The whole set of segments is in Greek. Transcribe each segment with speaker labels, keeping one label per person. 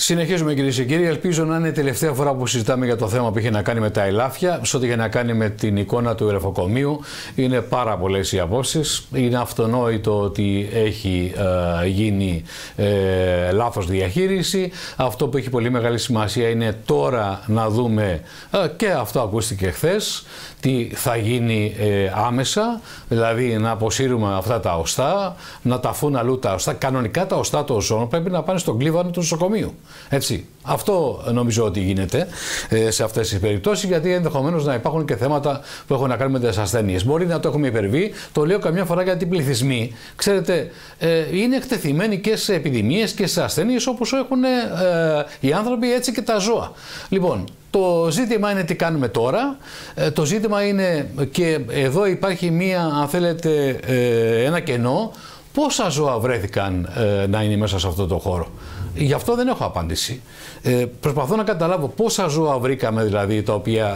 Speaker 1: Συνεχίζουμε, κυρίες και κύριοι. Ελπίζω να είναι η τελευταία φορά που συζητάμε για το θέμα που είχε να κάνει με τα ελάφια. Σε ό,τι είχε να κάνει με την εικόνα του ερεφοκομείου, είναι πάρα πολλές οι απόψεις. Είναι αυτονόητο ότι έχει γίνει λάθος διαχείριση. Αυτό που έχει πολύ μεγάλη σημασία είναι τώρα να δούμε, και αυτό ακούστηκε χθες, τι θα γίνει άμεσα, δηλαδή να αποσύρουμε αυτά τα οστά, να ταφούν αλλού τα οστά. Κανονικά τα οστά των ζώων πρέπει να πάνε στον κλίβανο του νοσοκομείου. Έτσι. Αυτό νομίζω ότι γίνεται σε αυτές τις περιπτώσεις, γιατί ενδεχομένως να υπάρχουν και θέματα που έχουν να κάνουν με τις ασθένειες. Μπορεί να το έχουμε υπερβεί, το λέω καμιά φορά γιατί οι πληθυσμοί, ξέρετε, είναι εκτεθειμένοι και σε επιδημίες και σε ασθένειες όπως έχουν οι άνθρωποι, έτσι και τα ζώα. Λοιπόν, το ζήτημα είναι τι κάνουμε τώρα. Το ζήτημα είναι, και εδώ υπάρχει μία, αν θέλετε, ένα κενό, πόσα ζώα βρέθηκαν να είναι μέσα σε αυτό το χώρο. Γι' αυτό δεν έχω απάντηση. Προσπαθώ να καταλάβω πόσα ζώα βρήκαμε, δηλαδή, τα οποία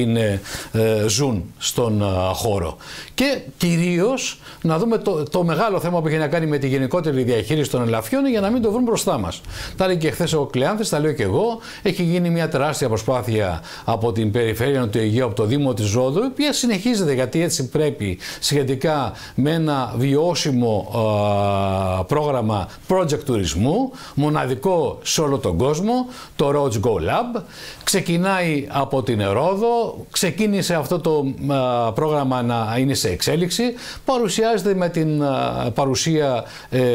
Speaker 1: ζουν στον χώρο. Και κυρίως να δούμε το μεγάλο θέμα που έχει να κάνει με τη γενικότερη διαχείριση των ελαφιών, για να μην το βρουν μπροστά μας. Τα λέει και χθες ο Κλεάνθης, τα λέω και εγώ. Έχει γίνει μια τεράστια προσπάθεια από την περιφέρεια του Αιγαίου, από το Δήμο της Ρόδου, η οποία συνεχίζεται, γιατί έτσι πρέπει, σχετικά με ένα βιώσιμο πρόγραμμα project τουρισμού, μοναδικό σε όλο τον κόσμο, το Roads Go Lab. Ξεκινάει από την Ρόδο, ξεκίνησε αυτό το πρόγραμμα να είναι σε εξέλιξη, παρουσιάζεται με την παρουσία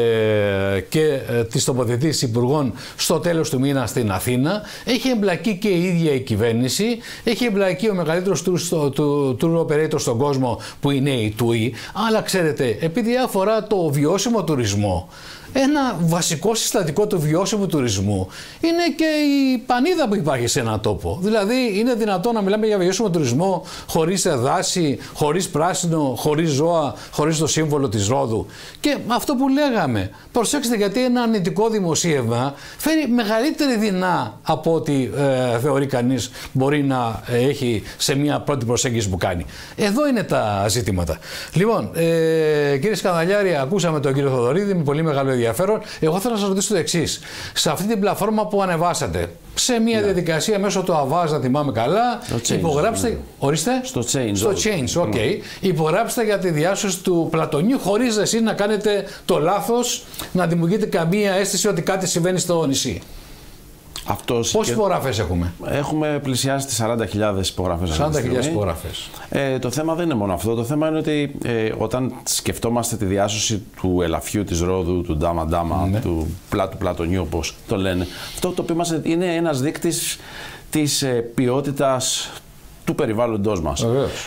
Speaker 1: και της τοποθετήσης υπουργών στο τέλος του μήνα στην Αθήνα. Έχει εμπλακεί και η ίδια η κυβέρνηση, έχει εμπλακεί ο μεγαλύτερος tour operator στον κόσμο που είναι η TUI, αλλά ξέρετε, επειδή αφορά το βιώσιμο τουρισμό, ένα βασικό συστατικό του βιώσιμου τουρισμού είναι και η πανίδα που υπάρχει σε έναν τόπο. Δηλαδή, είναι δυνατόν να μιλάμε για βιώσιμο τουρισμό χωρίς δάση, χωρίς πράσινο, χωρίς ζώα, χωρίς το σύμβολο της Ρόδου. Και αυτό που λέγαμε, προσέξτε, γιατί ένα αρνητικό δημοσίευμα φέρει μεγαλύτερη δεινά από ό,τι θεωρεί κανείς μπορεί να έχει σε μια πρώτη προσέγγιση που κάνει. Εδώ είναι τα ζητήματα. Λοιπόν, κύριε Σκανδαλιάρη, ακούσαμε τον κύριο Θοδωρίδη με πολύ μεγάλο ενδιαφέρον. Εγώ θέλω να σας ρωτήσω το εξής. Σε αυτή την πλατφόρμα που ανεβάσατε, σε μια διαδικασία μέσω του Αβάζ, να θυμάμαι καλά, υπογράψτε. Ορίστε.
Speaker 2: Στο Change.
Speaker 1: Στο Change, οκ. Υπογράψτε για τη διάσωση του Πλατωνίου, χωρίς εσείς να κάνετε το λάθος να δημιουργείτε καμία αίσθηση ότι κάτι συμβαίνει στο νησί. Πόσες υπογραφές έχουμε?
Speaker 2: Έχουμε πλησιάσει τις 40.000 υπογραφές.
Speaker 1: 40.000 υπογραφές.
Speaker 2: Το θέμα δεν είναι μόνο αυτό. Το θέμα είναι ότι όταν σκεφτόμαστε τη διάσωση του ελαφιού της Ρόδου, του Ντάμα-Ντάμα, του Πλατωνιού, όπως το λένε, αυτό το οποίο μας είναι ένας δείκτης της ποιότητας του περιβάλλοντός μας.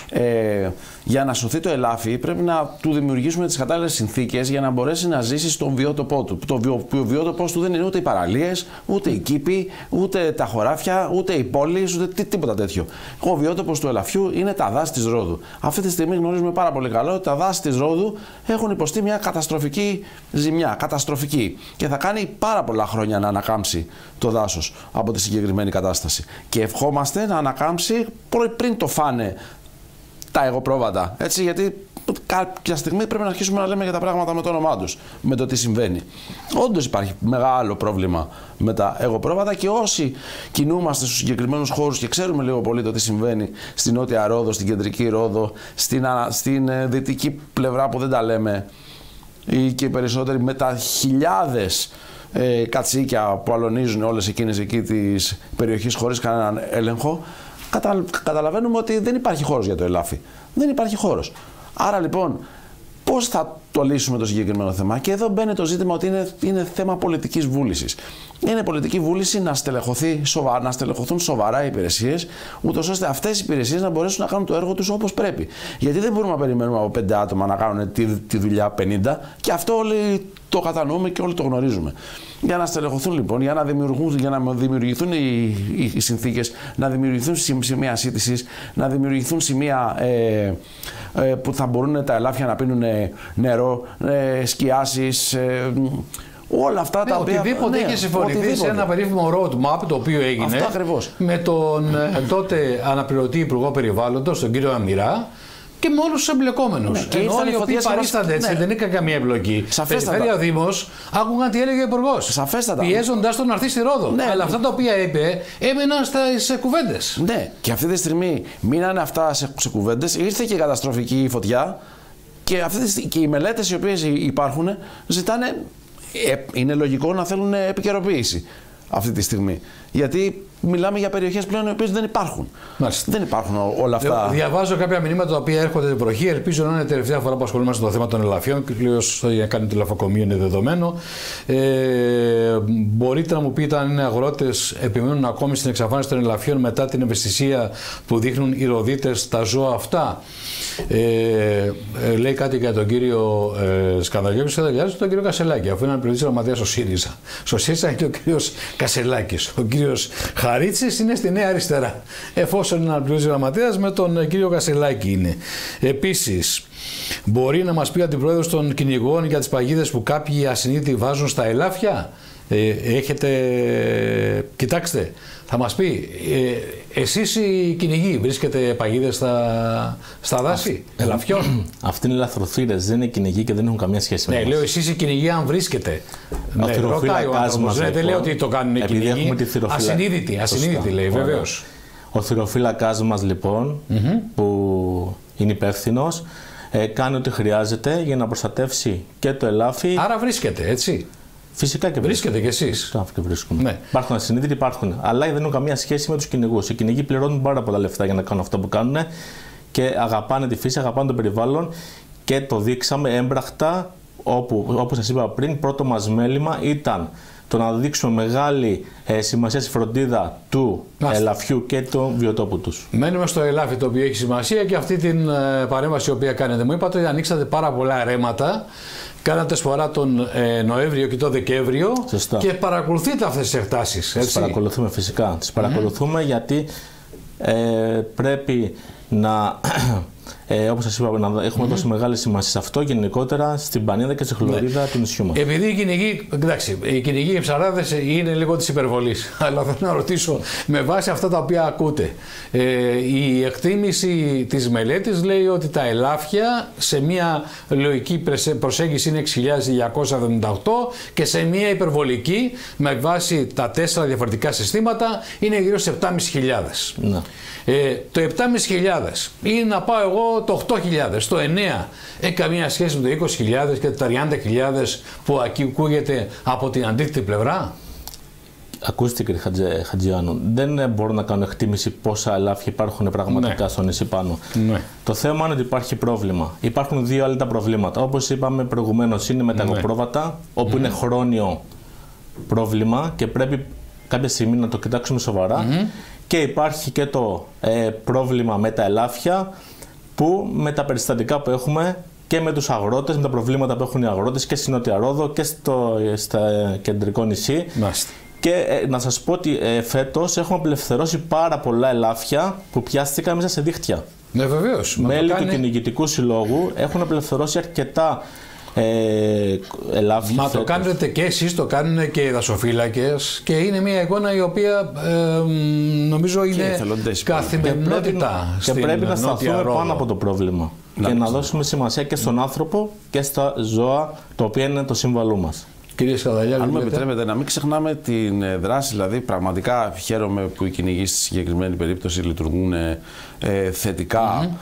Speaker 2: Για να σωθεί το ελάφι πρέπει να του δημιουργήσουμε τις κατάλληλες συνθήκες για να μπορέσει να ζήσει στον βιότοπό του. Το βιότοπος του δεν είναι ούτε οι παραλίες, ούτε οι κήποι, ούτε τα χωράφια, ούτε οι πόλεις, ούτε τίποτα τέτοιο. Ο βιότοπος του ελαφιού είναι τα δάση της Ρόδου. Αυτή τη στιγμή γνωρίζουμε πάρα πολύ καλά ότι τα δάση της Ρόδου έχουν υποστεί μια καταστροφική ζημιά. Καταστροφική. Και θα κάνει πάρα πολλά χρόνια να ανακάμψει το δάσος από τη συγκεκριμένη κατάσταση. Και ευχόμαστε να ανακάμψει πριν το φάνε τα εγωπρόβατα, έτσι, γιατί κάποια στιγμή πρέπει να αρχίσουμε να λέμε για τα πράγματα με το όνομά τους, με το τι συμβαίνει. Όντως υπάρχει μεγάλο πρόβλημα με τα εγωπρόβατα, και όσοι κινούμαστε στους συγκεκριμένους χώρους και ξέρουμε λίγο πολύ το τι συμβαίνει στην νότια Ρόδο, στην κεντρική Ρόδο, στην δυτική πλευρά που δεν τα λέμε, ή και οι περισσότεροι, με τα χιλιάδες κατσίκια που αλωνίζουν όλες εκείνες εκεί της περιοχής χωρίς κανέναν έλεγχο, καταλαβαίνουμε ότι δεν υπάρχει χώρος για το ελάφι. Δεν υπάρχει χώρος. Άρα λοιπόν, πώς θα το λύσουμε το συγκεκριμένο θέμα? Και εδώ μπαίνει το ζήτημα ότι είναι θέμα πολιτικής βούλησης. Είναι πολιτική βούληση να στελεχωθούν σοβαρά οι υπηρεσίες, ούτως ώστε αυτές οι υπηρεσίες να μπορέσουν να κάνουν το έργο τους όπως πρέπει. Γιατί δεν μπορούμε να περιμένουμε από 5 άτομα να κάνουν τη δουλειά 50, και αυτό όλοι το κατανοούμε και όλοι το γνωρίζουμε. Για να στελεχωθούν λοιπόν, για να δημιουργηθούν οι συνθήκες, να δημιουργηθούν σημεία σύντησης, να δημιουργηθούν σημεία που θα μπορούν τα ελάφια να πίνουν νερό, σκιάσεις, όλα αυτά τα οποία.
Speaker 1: Οτιδήποτε είχε συμφωνηθεί σε ένα περίφημο roadmap, το οποίο έγινε με τον τότε αναπληρωτή Υπουργό Περιβάλλοντος, τον κύριο Αμυρά, και με όλους τους εμπλεκόμενους.
Speaker 2: Ναι,
Speaker 1: ενώ όλοι οι οποίοι παρίστανται έτσι, δεν είχαν καμία εμπλοκή. Περιφέρεια Δήμος, άκουγαν τι έλεγε ο Υπουργός.
Speaker 2: Σαφέστατα.
Speaker 1: Πιέζοντας τον να έρθει στη Ρόδο.
Speaker 2: Ναι,
Speaker 1: αλλά αυτά τα οποία είπε έμεναν στις κουβέντες.
Speaker 2: Ναι, και αυτή τη στιγμή μείνανε αυτά σε κουβέντες, ήρθε και η καταστροφική φωτιά και οι μελέτες οι οποίες υπάρχουν ζητάνε. Είναι λογικό να θέλουν επικαιροποίηση αυτή τη στιγμή. Γιατί μιλάμε για περιοχές πλέον οι οποίες δεν υπάρχουν. Μάλιστα. Δεν υπάρχουν όλα αυτά.
Speaker 1: Διαβάζω κάποια μηνύματα τα οποία έρχονται την βροχή. Ελπίζω να είναι η τελευταία φορά που ασχολούμαστε με το θέμα των ελαφιών. Κυρίως για να κάνει τη λαφοκομεία είναι δεδομένο. Μπορείτε να μου πείτε αν είναι αγρότες επιμένουν ακόμη στην εξαφάνιση των ελαφιών μετά την ευαισθησία που δείχνουν οι ροδίτες στα ζώα αυτά. Λέει κάτι για τον κύριο Σκανδαλιώτη και τον κύριο Κασελάκη, αφού είναι αναπληρωτής γραμματέας στο ΣΥΡΙΖΑ. Στο ΣΥΡΙΖΑ είναι ο κύριος Κασελάκης. Ο κύριος Χαρίτσης είναι στη Νέα Αριστερά. Εφόσον είναι αναπληρωτής γραμματέας, με τον κύριο Κασελάκη είναι. Επίσης, μπορεί να μας πει αντιπρόεδρος των κυνηγών για τις παγίδες που κάποιοι ασυνείδητοι βάζουν στα ελάφια. Κοιτάξτε, θα μας πει, εσείς οι κυνηγοί βρίσκετε παγίδες στα δάση, ελαφιών.
Speaker 3: Αυτοί είναι λαθροθύρες, δεν είναι κυνηγοί και δεν έχουν καμία σχέση με
Speaker 1: εμάς. Ναι, λέω εσείς οι κυνηγοί αν βρίσκετε. Ναι, ρωτάει ο άνθρωπος, δεν λέω ότι το κάνουν οι κυνηγοί, ασυνείδητοι λέει, βεβαίως.
Speaker 3: Ο θηροφύλακάς μας λοιπόν, που είναι υπεύθυνος, κάνει ό,τι χρειάζεται για να προστατεύσει και το ελάφι.
Speaker 1: Άρα βρίσκεται, έτσι.
Speaker 3: Φυσικά και
Speaker 1: βρίσκεται κι εσείς.
Speaker 3: Και βρίσκουμε. Ναι. Υπάρχουν ασυνείδητοι, υπάρχουν. Αλλά δεν έχουν καμία σχέση με τους κυνηγούς. Οι κυνηγοί πληρώνουν πάρα πολλά λεφτά για να κάνουν αυτό που κάνουν και αγαπάνε τη φύση, αγαπάνε το περιβάλλον και το δείξαμε έμπραχτα. Όπως σας είπα πριν, πρώτο μας μέλημα ήταν το να δείξουμε μεγάλη σημασία στη φροντίδα του ελαφιού και του βιοτόπου τους.
Speaker 1: Μένουμε στο ελάφι το οποίο έχει σημασία και αυτή την παρέμβαση η οποία κάνετε. Μου είπατε ότι ανοίξατε πάρα πολλά ρέματα. Κάνατε σφορά τον Νοέμβριο και τον Δεκέμβριο.
Speaker 3: Σωστά.
Speaker 1: Και παρακολουθείτε αυτές τις εκτάσεις.
Speaker 3: Τις παρακολουθούμε φυσικά. Τις παρακολουθούμε γιατί πρέπει να, όπως σας είπα, να έχουμε δώσει μεγάλη σημασία σε αυτό γενικότερα στην πανίδα και στη χλωρίδα του νησιού μας.
Speaker 1: Επειδή οι κυνηγοί, εντάξει, οι κυνηγοί οι ψαράδες είναι λίγο της υπερβολής, αλλά θέλω να ρωτήσω με βάση αυτά τα οποία ακούτε. Η εκτίμηση της μελέτης λέει ότι τα ελάφια σε μια λογική προσέγγιση είναι 6.278 και σε μια υπερβολική με βάση τα 4 διαφορετικά συστήματα είναι γύρω σε 7.500.
Speaker 3: Ναι.
Speaker 1: Το 7.500 ή να πάω εγώ το 8.000, το 9, έχει καμία σχέση με το 20.000 και τα 30.000 που ακούγεται από την αντίθετη πλευρά.
Speaker 3: Ακούστε κύριε Χατζιάνου, δεν μπορώ να κάνω εκτίμηση πόσα ελάφια υπάρχουν πραγματικά στο νησί πάνω. Ναι. Το θέμα είναι ότι υπάρχει πρόβλημα. Υπάρχουν δύο άλλα τα προβλήματα. Όπως είπαμε προηγουμένως, είναι με τα αγροπρόβατα, όπου είναι χρόνιο πρόβλημα και πρέπει κάποια στιγμή να το κοιτάξουμε σοβαρά. Και υπάρχει και το πρόβλημα με τα ελάφια, που με τα περιστατικά που έχουμε και με τους αγρότες, με τα προβλήματα που έχουν οι αγρότες και στη Νότια Ρόδο και στο κεντρικό νησί. Μάλιστα. Και να σας πω ότι φέτος έχουμε απελευθερώσει πάρα πολλά ελάφια που πιάστηκαν μέσα σε δίχτυα.
Speaker 1: Ναι, βεβαίως.
Speaker 3: Μέλη του Κυνηγητικού Συλλόγου έχουν απελευθερώσει αρκετά ελάφια.
Speaker 1: Μα το κάνετε και εσείς, το κάνουν και οι δασοφύλακες και είναι μια εικόνα η οποία νομίζω είναι καθημερινότητα.
Speaker 3: Και πρέπει να σταθούμε πάνω από το πρόβλημα και να δώσουμε σημασία και στον άνθρωπο και στα ζώα, το οποίο είναι το σύμβαλό μας.
Speaker 1: Κύριε Σκανδαλιάδη,
Speaker 2: αν μου επιτρέπετε, να μην ξεχνάμε την δράση, δηλαδή πραγματικά χαίρομαι που οι κυνηγοί στη συγκεκριμένη περίπτωση λειτουργούν θετικά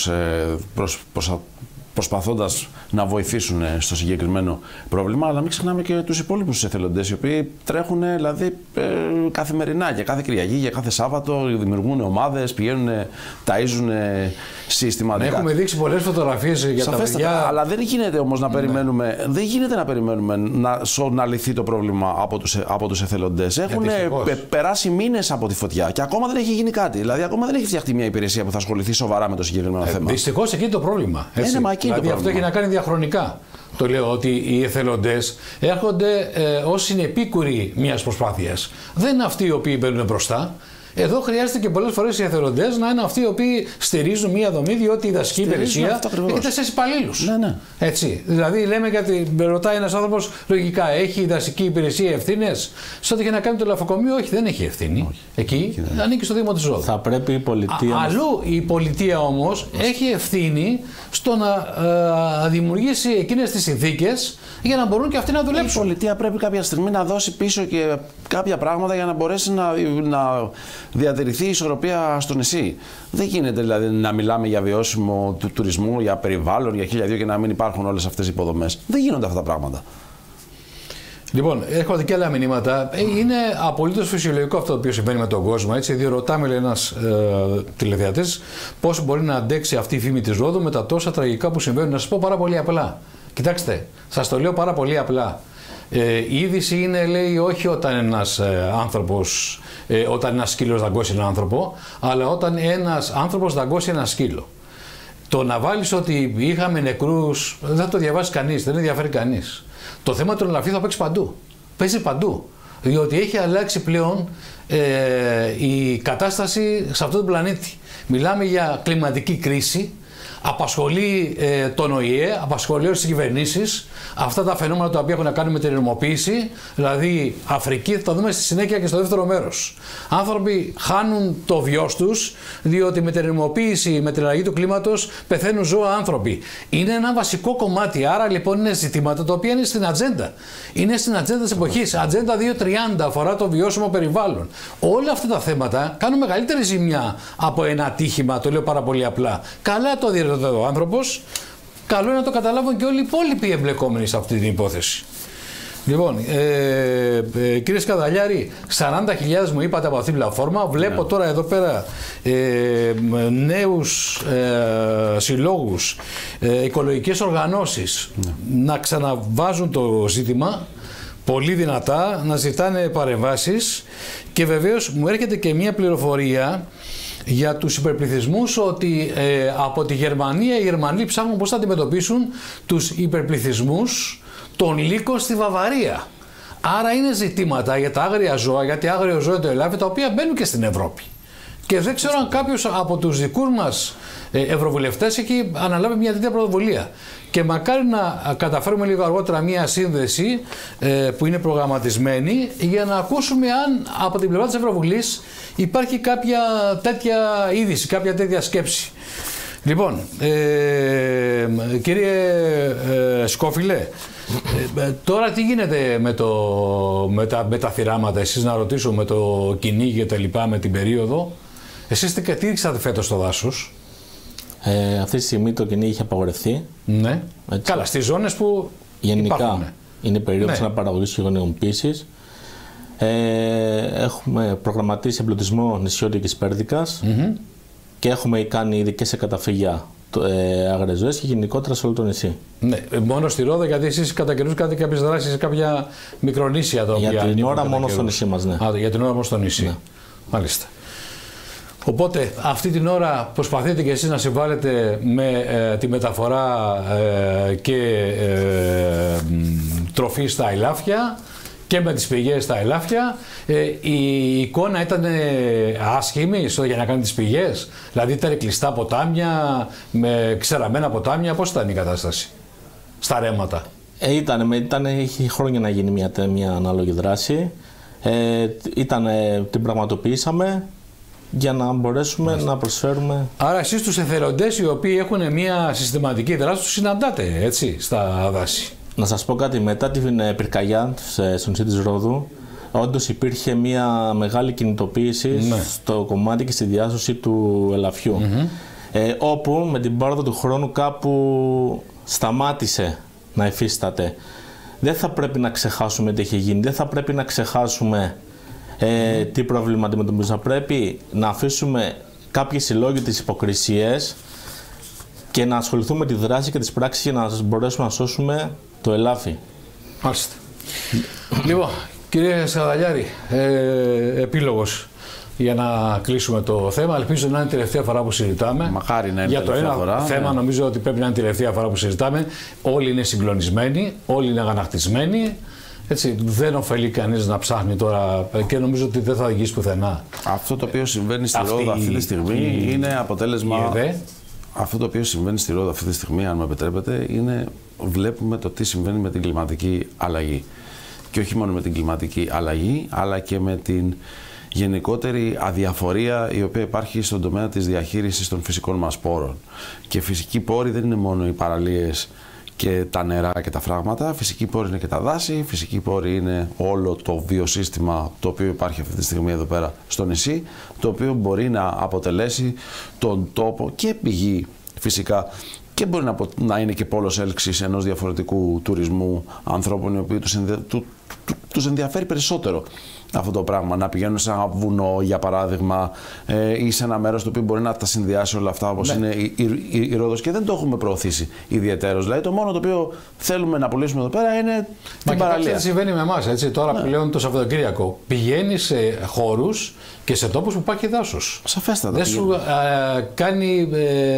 Speaker 2: προσπαθώντας να βοηθήσουν στο συγκεκριμένο πρόβλημα, αλλά μην ξεχνάμε και τους υπόλοιπους εθελοντές, οι οποίοι τρέχουν δηλαδή καθημερινά, για κάθε Κυριακή, για κάθε Σάββατο, δημιουργούν ομάδες, πηγαίνουν, ταΐζουν συστηματικά.
Speaker 1: Έχουμε δείξει πολλές φωτογραφίες για τα παιδιά.
Speaker 2: Αλλά δεν γίνεται όμως να περιμένουμε, δεν γίνεται να περιμένουμε να λυθεί το πρόβλημα από τους εθελοντές. Έχουν περάσει μήνες από τη φωτιά και ακόμα δεν έχει γίνει κάτι. Δηλαδή, ακόμα δεν έχει φτιαχτεί μια υπηρεσία που θα ασχοληθεί σοβαρά με το συγκεκριμένο θέμα.
Speaker 1: Δυστυχώς εκεί το πρόβλημα. Δηλαδή αυτό έχει να κάνει διαχρονικά. Το λέω ότι οι εθελοντές έρχονται ως συνεπίκουροι μιας προσπάθειας. Δεν είναι αυτοί οι οποίοι μπαίνουν μπροστά. Εδώ χρειάζεται και πολλές φορές οι εθελοντές να είναι αυτοί οι οποίοι στηρίζουν μία δομή, διότι η δασική υπηρεσία έχει 4 υπαλλήλους.
Speaker 2: Ναι.
Speaker 1: Έτσι. Δηλαδή, λέμε γιατί ρωτάει ένας άνθρωπος, λογικά, έχει η δασική υπηρεσία ευθύνες σε ό,τι έχει να κάνει το λαφοκομείο? Όχι, δεν έχει ευθύνη. Όχι. Εκεί ανήκει στο Δήμο της Ρόδου.
Speaker 3: Θα πρέπει η πολιτεία.
Speaker 1: Αλλού η πολιτεία όμως έχει ευθύνη στο να δημιουργήσει εκείνες τις συνθήκες για να μπορούν και αυτοί να δουλέψουν.
Speaker 2: Η πολιτεία πρέπει κάποια στιγμή να δώσει πίσω και κάποια πράγματα για να μπορέσει να διατηρηθεί η ισορροπία στο νησί. Δεν γίνεται δηλαδή να μιλάμε για βιώσιμο του τουρισμού, για περιβάλλον, για 1002 και να μην υπάρχουν όλες αυτές οι υποδομές. Δεν γίνονται αυτά τα πράγματα.
Speaker 1: Λοιπόν, έρχονται και άλλα μηνύματα. Είναι απολύτως φυσιολογικό αυτό το οποίο συμβαίνει με τον κόσμο. Έτσι, ρωτάμε, λέει ένας τηλεδιατής, πώς μπορεί να αντέξει αυτή η φήμη της Ρόδου με τα τόσα τραγικά που συμβαίνουν. Να σας πω πάρα πολύ απλά. Κοιτάξτε, σας το λέω πάρα πολύ απλά. Η είδηση είναι, λέει, όχι όταν ένας άνθρωπος, όταν ένας σκύλος δαγκώσει έναν άνθρωπο, αλλά όταν ένας άνθρωπος δαγκώσει ένα σκύλο. Το να βάλεις ότι είχαμε νεκρούς, δεν θα το διαβάσει κανείς, δεν ενδιαφέρει κανείς. Το θέμα του ελαφιού θα παίξει παντού. Παίζει παντού. Διότι έχει αλλάξει πλέον η κατάσταση σε αυτόν τον πλανήτη. Μιλάμε για κλιματική κρίση. Απασχολεί τον ΟΗΕ, απασχολεί όλες τις κυβερνήσεις, αυτά τα φαινόμενα τα οποία έχουν να κάνουν με την ερμοποίηση, δηλαδή Αφρική, θα το δούμε στη συνέχεια και στο δεύτερο μέρος. Άνθρωποι χάνουν το βιός τους, διότι με την ερμοποίηση, με την αλλαγή του κλίματος πεθαίνουν ζώα άνθρωποι. Είναι ένα βασικό κομμάτι, άρα λοιπόν είναι ζητήματα τα οποία είναι στην ατζέντα. Είναι στην ατζέντα της εποχής. Ατζέντα 230 αφορά το βιώσιμο περιβάλλον. Όλα αυτά τα θέματα κάνουν μεγαλύτερη ζημιά από ένα ατύχημα, το λέω πάρα πολύ απλά. Καλά το ο άνθρωπος, καλό είναι να το καταλάβουν και όλοι οι υπόλοιποι εμπλεκόμενοι σε αυτή την υπόθεση. Λοιπόν, κύριε Σκαδαλιάρη, 40.000 μου είπατε από αυτή την πλατφόρμα. Βλέπω τώρα εδώ πέρα νέους συλλόγους, οικολογικές οργανώσεις να ξαναβάζουν το ζήτημα πολύ δυνατά, να ζητάνε παρεμβάσεις και βεβαίως μου έρχεται και μια πληροφορία για τους υπερπληθυσμούς ότι από τη Γερμανία οι Γερμανοί ψάχνουν πώς θα αντιμετωπίσουν τους υπερπληθυσμούς των λύκων στη Βαβαρία. Άρα είναι ζητήματα για τα άγρια ζώα, γιατί άγριο ζώο είναι το ελάφι, τα οποία μπαίνουν και στην Ευρώπη. Και δεν ξέρω αν κάποιος από τους δικούς μας ευρωβουλευτές έχει αναλάβει μια τέτοια πρωτοβουλία. Και μακάρι να καταφέρουμε λίγο αργότερα μια σύνδεση που είναι προγραμματισμένη για να ακούσουμε αν από την πλευρά της Ευρωβουλής υπάρχει κάποια τέτοια είδηση, κάποια τέτοια σκέψη. Λοιπόν, κύριε Σκόφιλε, τώρα τι γίνεται με τα θυράματα, εσείς να ρωτήσω, με το κυνήγι και τα λοιπά, με την περίοδο. Εσείς τι ρίξατε φέτος στο δάσος?
Speaker 3: Αυτή τη στιγμή το κυνήγι είχε απαγορευτεί.
Speaker 1: Ναι. Έτσι. Καλά, στις ζώνες που
Speaker 3: γενικά
Speaker 1: υπάρχουν.
Speaker 3: Είναι περίοδος αναπαραγωγής και γονεοποίησης. Έχουμε προγραμματίσει εμπλουτισμό νησιώτικης πέρδικας και έχουμε κάνει ειδικές καταφύγια άγριες ζωές και γενικότερα σε όλο το νησί. Ναι,
Speaker 1: μόνο στη Ρόδο, γιατί εσείς κατά καιρούς κάνετε κάποιες δράσεις σε κάποια μικρονήσια εδώ.
Speaker 3: Για την ώρα μόνο στο νησί μας, ναι.
Speaker 1: Για την ώρα μόνο στο νησί. Ναι. Μάλιστα. Οπότε αυτή την ώρα προσπαθείτε και εσείς να συμβάλλετε με τη μεταφορά και τροφή στα ελάφια και με τις πηγές στα ελάφια. Η εικόνα ήταν άσχημη για να κάνει τις πηγές, δηλαδή ήταν κλειστά ποτάμια, με ξεραμένα ποτάμια. Πώς ήταν η κατάσταση στα ρέματα?
Speaker 3: Είχε χρόνια να γίνει μια ανάλογη δράση. Την πραγματοποιήσαμε για να μπορέσουμε να προσφέρουμε. Άρα
Speaker 1: εσείς τους εθελοντές οι οποίοι έχουν μια συστηματική δράση τους συναντάτε, έτσι, στα δάση?
Speaker 3: Να σας πω κάτι, μετά την πυρκαγιά στο νησί της Ρόδου, όντως υπήρχε μια μεγάλη κινητοποίηση στο κομμάτι και στη διάσωση του ελαφιού. Όπου με την πάροδο του χρόνου κάπου σταμάτησε να υφίσταται. Δεν θα πρέπει να ξεχάσουμε τι έχει γίνει, δεν θα πρέπει να ξεχάσουμε τι πρόβλημα αντιμετωπίζουμε. Θα πρέπει να αφήσουμε κάποιες συλλόγητες υποκρισίες και να ασχοληθούμε με τη δράση και τις πράξεις για να μπορέσουμε να σώσουμε το ελάφι.
Speaker 1: Μάλιστα. Λοιπόν, κύριε Σκαδαλιάρη, επίλογος για να κλείσουμε το θέμα. Ελπίζω να είναι η τελευταία φορά που συζητάμε.
Speaker 2: Μακάρι να είναι
Speaker 1: για το ένα φορά, θέμα, νομίζω ότι πρέπει να είναι η τελευταία φορά που συζητάμε. Όλοι είναι συγκλονισμένοι, όλοι είναι αγανακτισμένοι Έτσι, δεν ωφελεί κανείς να ψάχνει τώρα και νομίζω ότι δεν θα οδηγήσει πουθενά.
Speaker 2: Αυτό το οποίο συμβαίνει στη Ρόδο αυτή τη στιγμή είναι αποτέλεσμα. Αυτό το οποίο συμβαίνει στη Ρόδο αυτή τη στιγμή, αν με επιτρέπετε, είναι βλέπουμε το τι συμβαίνει με την κλιματική αλλαγή. Και όχι μόνο με την κλιματική αλλαγή, αλλά και με την γενικότερη αδιαφορία η οποία υπάρχει στον τομέα της διαχείρισης των φυσικών μας πόρων. Και φυσικοί πόροι δεν είναι μόνο οι παραλίες και τα νερά και τα φράγματα, φυσικοί πόροι είναι και τα δάση, φυσικοί πόροι είναι όλο το βιοσύστημα το οποίο υπάρχει αυτή τη στιγμή εδώ πέρα στο νησί, το οποίο μπορεί να αποτελέσει τον τόπο και πηγή φυσικά και μπορεί να είναι και πόλος έλξης ενός διαφορετικού τουρισμού ανθρώπων οι οποίοι τους ενδιαφέρει περισσότερο αυτό το πράγμα, να πηγαίνουν σε ένα βουνό για παράδειγμα ή σε ένα μέρος το οποίο μπορεί να τα συνδυάσει όλα αυτά όπως είναι η Ρόδος και δεν το έχουμε προωθήσει ιδιαιτέρως. Δηλαδή το μόνο το οποίο θέλουμε να πουλήσουμε εδώ πέρα είναι την παραλία.
Speaker 1: Αυτό συμβαίνει με εμάς, έτσι, τώρα πλέον το Σαββατοκύριακο. Πηγαίνει σε χώρους και σε τόπους που υπάρχει δάσος.
Speaker 2: Σαφέστατα.
Speaker 1: Δεν σου κάνει,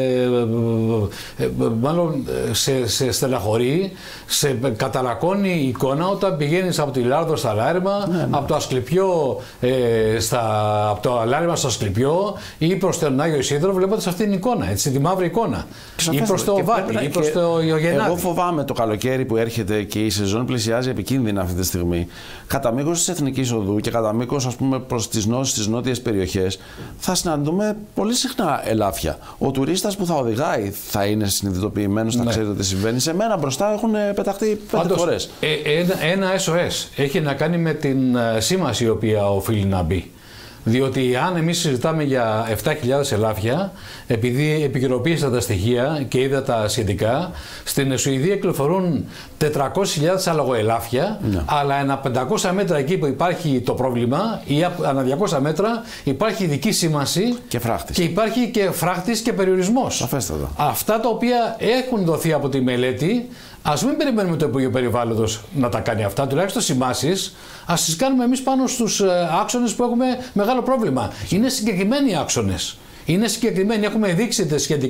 Speaker 1: μάλλον σε στεναχωρεί, σε καταρακώνει η εικόνα όταν πηγαίνεις από τη Λάρδο στα Λάριμα, από το Ασκληπιό, από το Λάριμα στο Ασκληπιό ή προς τον Άγιο Ισίδωρο, βλέποντας αυτή την εικόνα, έτσι, τη μαύρη εικόνα. Ή προς το Βάτι, ή προς το Ιωγεννάδη.
Speaker 2: Εγώ φοβάμαι το καλοκαίρι που έρχεται και η σεζόν πλησιάζει επικίνδυνα αυτή τη στιγμή. Κατά μήκος της Εθνικής Οδού και κατά μήκος, ας πούμε, προς τις νότιες περιοχές, θα συναντούμε πολύ συχνά ελάφια. Ο τουρίστας που θα οδηγάει θα είναι συνειδητοποιημένος, θα ξέρει τι συμβαίνει. Σε μένα μπροστά έχουν πεταχτεί 5 φορές.
Speaker 1: Ένα SOS έχει να κάνει με την σήμαση η οποία οφείλει να μπει. Διότι αν εμείς συζητάμε για 7.000 ελάφια, επειδή επικαιροποίησα τα στοιχεία και είδα τα σχετικά, στην Σουηδία κυκλοφορούν 400.000 αλογοελάφια, αλλά ανά 500 μέτρα εκεί που υπάρχει το πρόβλημα ή ανά 200 μέτρα υπάρχει ειδική σήμανση και υπάρχει και φράχτης και περιορισμός.
Speaker 2: Αφέστατα.
Speaker 1: Αυτά τα οποία έχουν δοθεί από τη μελέτη, ας μην περιμένουμε το Υπουργείο Περιβάλλοντος να τα κάνει αυτά, τουλάχιστον σημάσεις, ας τις κάνουμε εμείς πάνω στους άξονες που έχουμε μεγάλο πρόβλημα. Είναι συγκεκριμένοι οι άξονες. Είναι συγκεκριμένοι, έχουμε δείξει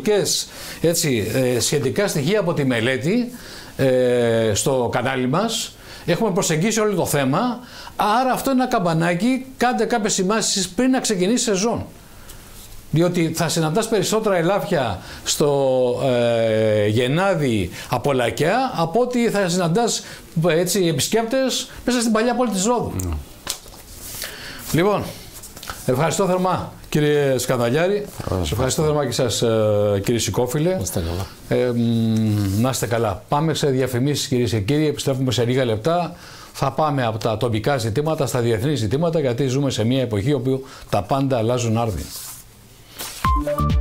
Speaker 1: σχετικά στοιχεία από τη μελέτη στο κανάλι μας. Έχουμε προσεγγίσει όλο το θέμα, άρα αυτό είναι ένα καμπανάκι, κάντε κάποιες σημάσεις πριν να ξεκινήσει η σεζόν. Διότι θα συναντάς περισσότερα ελάφια στο Γεννάδη από Λακιά από ότι θα συναντάς επισκέπτες μέσα στην παλιά πόλη της Ρόδου. Λοιπόν, ευχαριστώ θερμά κύριε Σκανδαλιάρη, ευχαριστώ θερμά και σας κύριε Σικόφιλε.
Speaker 3: Να είστε καλά.
Speaker 1: Να είστε καλά. Πάμε σε διαφημίσεις κυρίες και κύριοι, επιστρέφουμε σε λίγα λεπτά. Θα πάμε από τα τοπικά ζητήματα στα διεθνή ζητήματα γιατί ζούμε σε μια εποχή όπου τα πάντα αλλάζουν άρδιν.